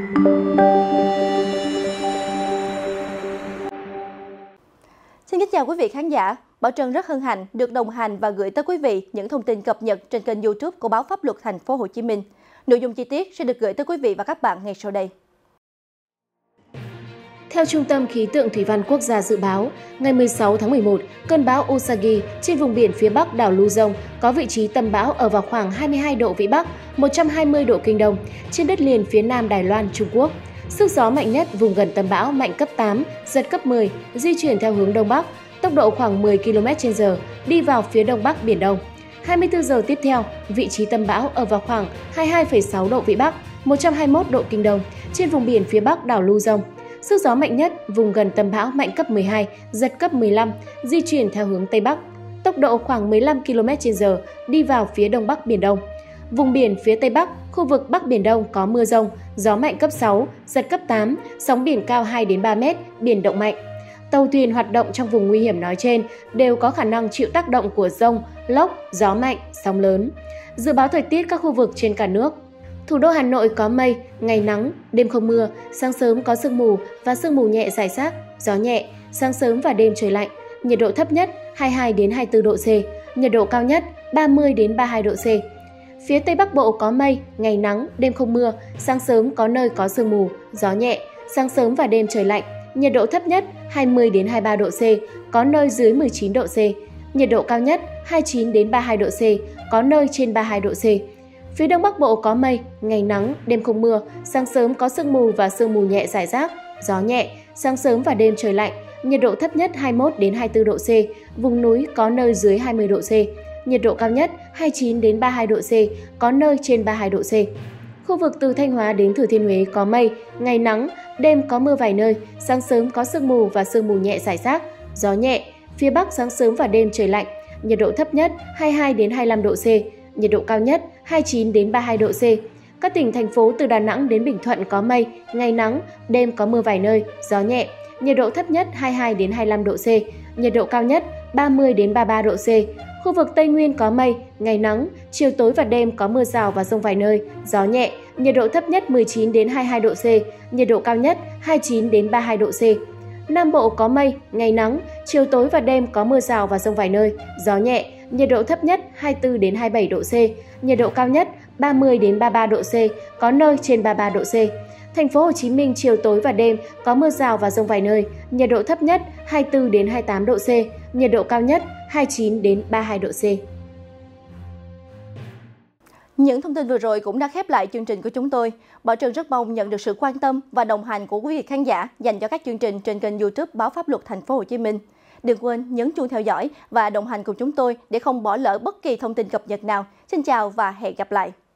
Xin kính chào quý vị khán giả. Bảo Trân rất hân hạnh được đồng hành và gửi tới quý vị những thông tin cập nhật trên kênh YouTube của báo Pháp luật Thành phố Hồ Chí Minh. Nội dung chi tiết sẽ được gửi tới quý vị và các bạn ngay sau đây. Theo Trung tâm Khí tượng Thủy văn Quốc gia dự báo, ngày 16 tháng 11, cơn bão Usagi trên vùng biển phía bắc đảo Luzon có vị trí tâm bão ở vào khoảng 22 độ Vĩ Bắc, 120 độ Kinh Đông, trên đất liền phía nam Đài Loan, Trung Quốc. Sức gió mạnh nhất vùng gần tâm bão mạnh cấp 8, giật cấp 10, di chuyển theo hướng Đông Bắc, tốc độ khoảng 10 km/h, đi vào phía Đông Bắc Biển Đông. 24 giờ tiếp theo, vị trí tâm bão ở vào khoảng 22,6 độ Vĩ Bắc, 121 độ Kinh Đông, trên vùng biển phía bắc đảo Luzon. Sức gió mạnh nhất vùng gần tâm bão mạnh cấp 12, giật cấp 15, di chuyển theo hướng Tây Bắc, tốc độ khoảng 15 km/h, đi vào phía Đông Bắc Biển Đông. Vùng biển phía Tây Bắc, khu vực Bắc Biển Đông có mưa rông, gió mạnh cấp 6, giật cấp 8, sóng biển cao 2 đến 3 mét, biển động mạnh. Tàu thuyền hoạt động trong vùng nguy hiểm nói trên đều có khả năng chịu tác động của dông, lốc, gió mạnh, sóng lớn. Dự báo thời tiết các khu vực trên cả nước. Thủ đô Hà Nội có mây, ngày nắng, đêm không mưa, sáng sớm có sương mù và sương mù nhẹ rải rác, gió nhẹ, sáng sớm và đêm trời lạnh, nhiệt độ thấp nhất 22 đến 24 độ C, nhiệt độ cao nhất 30 đến 32 độ C. Phía Tây Bắc Bộ có mây, ngày nắng, đêm không mưa, sáng sớm có nơi có sương mù, gió nhẹ, sáng sớm và đêm trời lạnh, nhiệt độ thấp nhất 20 đến 23 độ C, có nơi dưới 19 độ C, nhiệt độ cao nhất 29 đến 32 độ C, có nơi trên 32 độ C. Phía Đông Bắc Bộ có mây, ngày nắng, đêm không mưa, sáng sớm có sương mù và sương mù nhẹ rải rác, gió nhẹ, sáng sớm và đêm trời lạnh, nhiệt độ thấp nhất 21 đến 24 độ C, vùng núi có nơi dưới 20 độ C, nhiệt độ cao nhất 29 đến 32 độ C, có nơi trên 32 độ C. Khu vực từ Thanh Hóa đến Thừa Thiên Huế có mây, ngày nắng, đêm có mưa vài nơi, sáng sớm có sương mù và sương mù nhẹ rải rác, gió nhẹ, phía Bắc sáng sớm và đêm trời lạnh, nhiệt độ thấp nhất 22 đến 25 độ C, nhiệt độ cao nhất 29 đến 32 độ C. Các tỉnh, thành phố từ Đà Nẵng đến Bình Thuận có mây, ngày nắng, đêm có mưa vài nơi, gió nhẹ, nhiệt độ thấp nhất 22 đến 25 độ C, nhiệt độ cao nhất 30 đến 33 độ C. Khu vực Tây Nguyên có mây, ngày nắng, chiều tối và đêm có mưa rào và dông vài nơi, gió nhẹ, nhiệt độ thấp nhất 19 đến 22 độ C, nhiệt độ cao nhất 29 đến 32 độ C. Nam Bộ có mây, ngày nắng, chiều tối và đêm có mưa rào và dông vài nơi, gió nhẹ, nhiệt độ thấp nhất 24 đến 27 độ C, nhiệt độ cao nhất 30 đến 33 độ C, có nơi trên 33 độ C. Thành phố Hồ Chí Minh chiều tối và đêm có mưa rào và dông vài nơi, nhiệt độ thấp nhất 24 đến 28 độ C, nhiệt độ cao nhất 29 đến 32 độ C. Những thông tin vừa rồi cũng đã khép lại chương trình của chúng tôi. Bảo Trân rất mong nhận được sự quan tâm và đồng hành của quý vị khán giả dành cho các chương trình trên kênh YouTube báo Pháp luật Thành phố Hồ Chí Minh. Đừng quên nhấn chuông theo dõi và đồng hành cùng chúng tôi để không bỏ lỡ bất kỳ thông tin cập nhật nào. Xin chào và hẹn gặp lại.